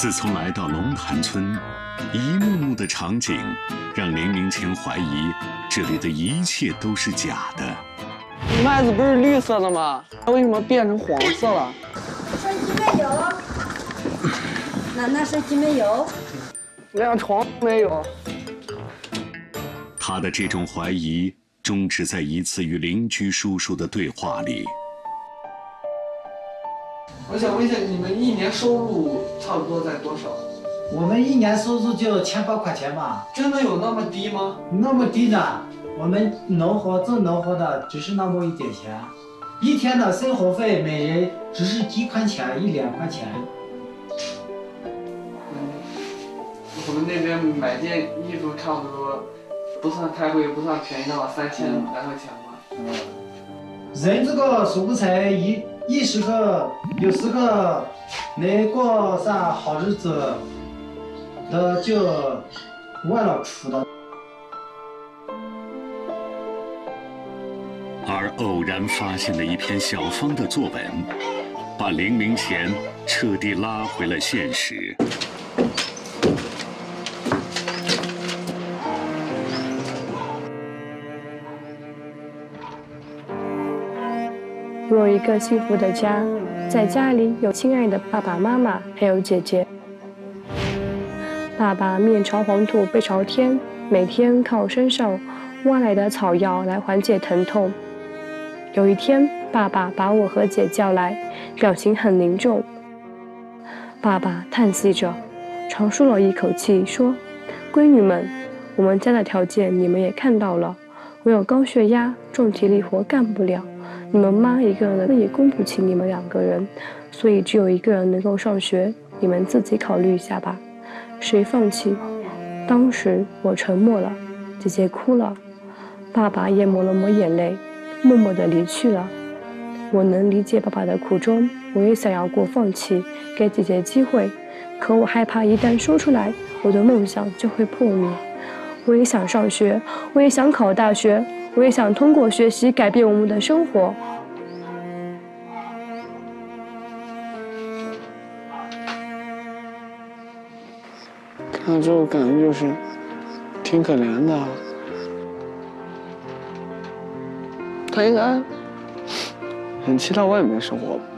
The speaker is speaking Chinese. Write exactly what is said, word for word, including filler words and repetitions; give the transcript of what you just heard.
自从来到龙潭村，一幕幕的场景让林明前怀疑这里的一切都是假的。 麦子不是绿色的吗？它为什么变成黄色了？ 手机没有，奶奶手机没有， 连床没有。 他的这种怀疑终止在一次与邻居叔叔的对话里。 我想问一下，你们一年收入差不多在多少？ 我们一年收入就千八块钱吧。 真的有那么低吗？ 那么低的，我们农活做农活的只是那么一点钱，一天的生活费每人只是几块钱一两块钱。 嗯，我们那边买件衣服差不多，不算太贵，不算便宜的话，三千来块钱吧。 嗯，人这个说不才一一时个有时个能过上好日子的，就为了苦的。 而偶然发现的一篇小芳的作文，把林明前彻底拉回了现实。 我有一个幸福的家，在家里有亲爱的爸爸妈妈，还有姐姐。爸爸面朝黄土背朝天，每天靠山上挖来的草药来缓解疼痛。有一天，爸爸把我和姐叫来，表情很凝重。爸爸叹息着，长舒了一口气，说：“闺女们，我们家的条件你们也看到了，我有高血压，重体力活干不了。你们妈一个人也供不起你们两个人，所以只有一个人能够上学，你们自己考虑一下吧。谁放弃？”当时我沉默了，姐姐哭了，爸爸也抹了抹眼泪，默默地离去了。我能理解爸爸的苦衷，我也想要过放弃，给姐姐机会，可我害怕一旦说出来，我的梦想就会破灭。我也想上学，我也想考大学，我也想通过学习改变我们的生活。 看这种感觉就是挺可怜的。他应该很期待外面的生活吧。